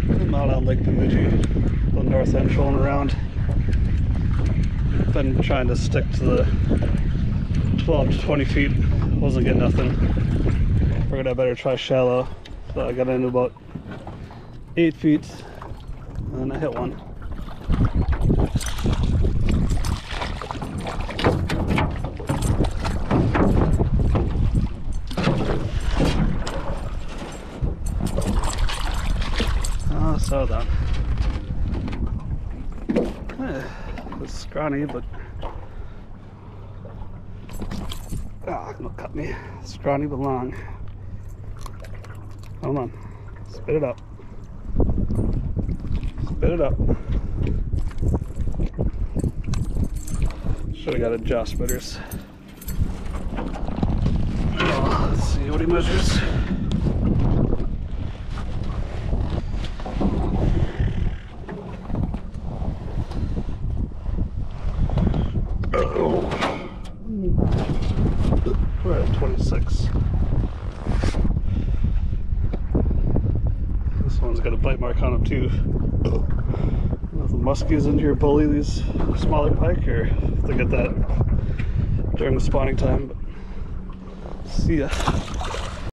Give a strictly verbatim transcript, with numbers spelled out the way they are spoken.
I'm out on Lake Bemidji, the north end, trolling around. Been trying to stick to the twelve to twenty feet, wasn't getting nothing. Figured I better try shallow, so I got into about eight feet, and I hit one. Oh, so that. Eh, it's scrawny, but ah, oh, it'll cut me. Scrawny but long. Hold on. Spit it up. Spit it up. Should have got a jaw spitters. Oh, let's see what he measures. Oh. We're at twenty-six. This one's got a bite mark on him too. I don't know if the muskies in here bully these smaller pike, or if they get that during the spawning time. But see ya.